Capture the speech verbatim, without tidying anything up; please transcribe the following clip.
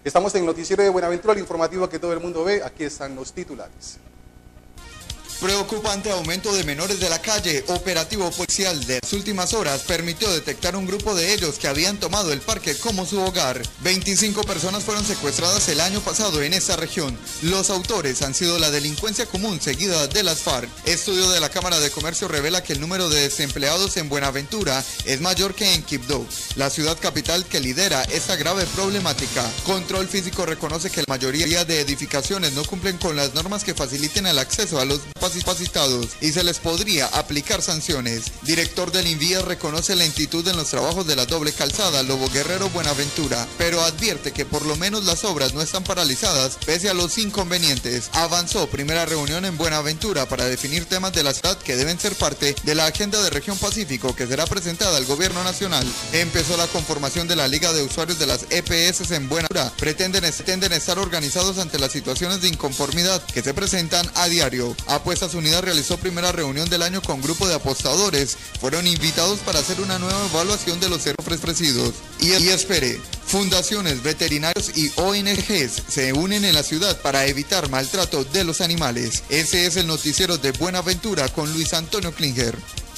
Estamos en el noticiero de Buenaventura, el informativo que todo el mundo ve. Aquí están los titulares. Preocupante aumento de menores de la calle. Operativo policial de las últimas horas permitió detectar un grupo de ellos que habían tomado el parque como su hogar. veinticinco personas fueron secuestradas el año pasado en esta región. Los autores han sido la delincuencia común seguida de las FARC. Estudio de la Cámara de Comercio revela que el número de desempleados en Buenaventura es mayor que en Quibdó, la ciudad capital que lidera esta grave problemática. Control Físico reconoce que la mayoría de edificaciones no cumplen con las normas que faciliten el acceso a los capacitados y se les podría aplicar sanciones. Director del INVIAS reconoce lentitud en los trabajos de la doble calzada Lobo Guerrero Buenaventura, pero advierte que por lo menos las obras no están paralizadas pese a los inconvenientes. Avanzó primera reunión en Buenaventura para definir temas de la ciudad que deben ser parte de la agenda de Región Pacífico que será presentada al gobierno nacional. Empezó la conformación de la Liga de Usuarios de las E P S en Buenaventura. Pretenden, pretenden estar organizados ante las situaciones de inconformidad que se presentan a diario. Apuestas Unidas realizó primera reunión del año con grupo de apostadores. Fueron invitados para hacer una nueva evaluación de los errores ofrecidos. Y, y espere, fundaciones, veterinarios y O N Ges se unen en la ciudad para evitar maltrato de los animales. Ese es el noticiero de Buenaventura con Luis Antonio Klinger.